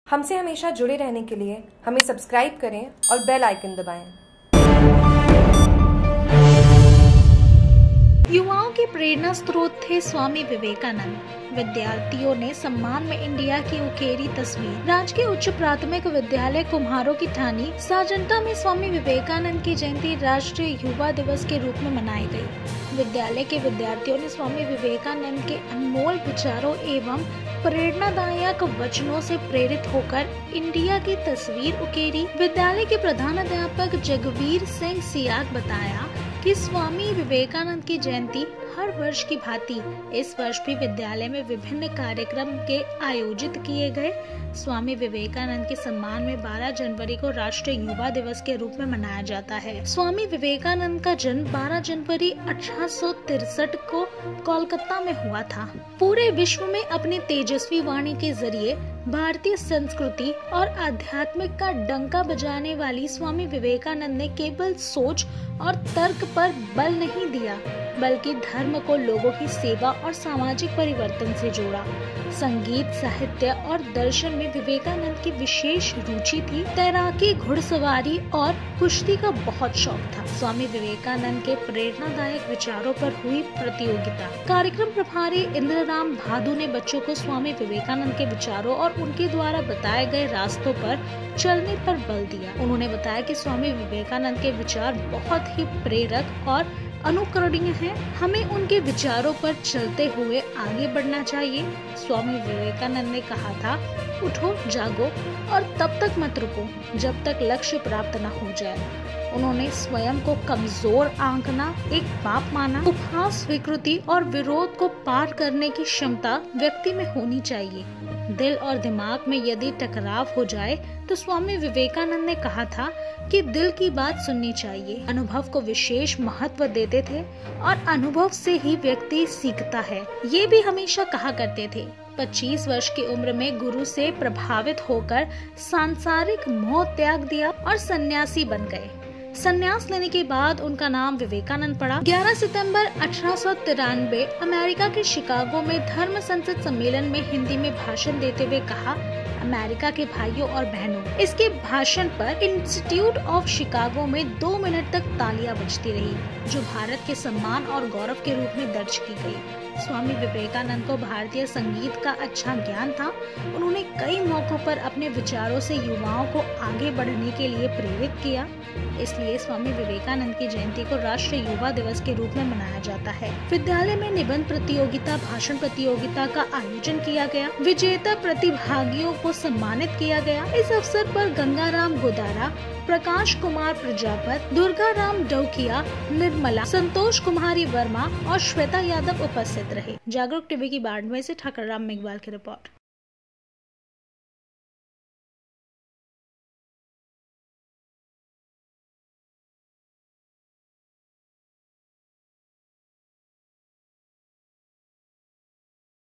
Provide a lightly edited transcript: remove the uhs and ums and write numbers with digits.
हमसे हमेशा जुड़े रहने के लिए हमें सब्सक्राइब करें और बेल आइकन दबाएं। युवाओं के प्रेरणा स्रोत थे स्वामी विवेकानंद। विद्यार्थियों ने सम्मान में इंडिया की उकेरी तस्वीर। राजकीय उच्च प्राथमिक विद्यालय कुम्हारों की ठानी साजंटा में स्वामी विवेकानंद की जयंती राष्ट्रीय युवा दिवस के रूप में मनाई गई। विद्यालय के विद्यार्थियों ने स्वामी विवेकानंद के अनमोल विचारों एवं प्रेरणादायक वचनों से प्रेरित होकर इंडिया की तस्वीर उकेरी। विद्यालय के प्रधानाध्यापक जगवीर सिंह सियाग बताया कि स्वामी विवेकानंद की जयंती हर वर्ष की भांति इस वर्ष भी विद्यालय में विभिन्न कार्यक्रम के आयोजित किए गए। स्वामी विवेकानंद के सम्मान में 12 जनवरी को राष्ट्रीय युवा दिवस के रूप में मनाया जाता है। स्वामी विवेकानंद का जन्म 12 जनवरी 1863 को कोलकाता में हुआ था। पूरे विश्व में अपनी तेजस्वी वाणी के जरिए भारतीय संस्कृति और आध्यात्मिक का डंका बजाने वाली स्वामी विवेकानंद ने केवल सोच और तर्क पर बल नहीं दिया, बल्कि धर्म को लोगों की सेवा और सामाजिक परिवर्तन से जोड़ा। संगीत, साहित्य और दर्शन में विवेकानंद की विशेष रुचि थी। तैराकी, घुड़सवारी और कुश्ती का बहुत शौक था। स्वामी विवेकानंद के प्रेरणादायक विचारों पर हुई प्रतियोगिता। कार्यक्रम प्रभारी इंद्रराम भादु ने बच्चों को स्वामी विवेकानंद के विचारों और उनके द्वारा बताए गए रास्तों पर चलने पर बल दिया। उन्होंने बताया कि स्वामी विवेकानंद के विचार बहुत ही प्रेरक और अनुकरणीय है। हमें उनके विचारों पर चलते हुए आगे बढ़ना चाहिए। स्वामी विवेकानंद ने कहा था, उठो, जागो और तब तक मत रुको जब तक लक्ष्य प्राप्त न हो जाए। उन्होंने स्वयं को कमजोर आंकना एक पाप माना। उपहास, विकृति और विरोध को पार करने की क्षमता व्यक्ति में होनी चाहिए। दिल और दिमाग में यदि टकराव हो जाए तो स्वामी विवेकानंद ने कहा था कि दिल की बात सुननी चाहिए। अनुभव को विशेष महत्व देते थे और अनुभव से ही व्यक्ति सीखता है, ये भी हमेशा कहा करते थे। 25 वर्ष की उम्र में गुरु से प्रभावित होकर सांसारिक मोह त्याग दिया और सन्यासी बन गए। संन्यास लेने के बाद उनका नाम विवेकानंद पड़ा। 11 सितंबर 1893 अमेरिका के शिकागो में धर्म संसद सम्मेलन में हिंदी में भाषण देते हुए कहा, अमेरिका के भाइयों और बहनों, इसके भाषण पर इंस्टीट्यूट ऑफ शिकागो में 2 मिनट तक तालियां बजती रही, जो भारत के सम्मान और गौरव के रूप में दर्ज की गई। स्वामी विवेकानंद को भारतीय संगीत का अच्छा ज्ञान था। उन्होंने कई मौकों पर अपने विचारों से युवाओं को आगे बढ़ने के लिए प्रेरित किया। इसलिए स्वामी विवेकानंद की जयंती को राष्ट्रीय युवा दिवस के रूप में मनाया जाता है। विद्यालय में निबंध प्रतियोगिता, भाषण प्रतियोगिता का आयोजन किया गया। विजेता प्रतिभागियों को सम्मानित किया गया। इस अवसर पर गंगाराम गोदारा, प्रकाश कुमार प्रजापत, दुर्गा राम डौकिया, निर्मला, संतोष कुमारी वर्मा और श्वेता यादव उपस्थित रहे। जागरूक टीवी की बाड़मेर से ठाकुर राम मेघवाल की रिपोर्ट।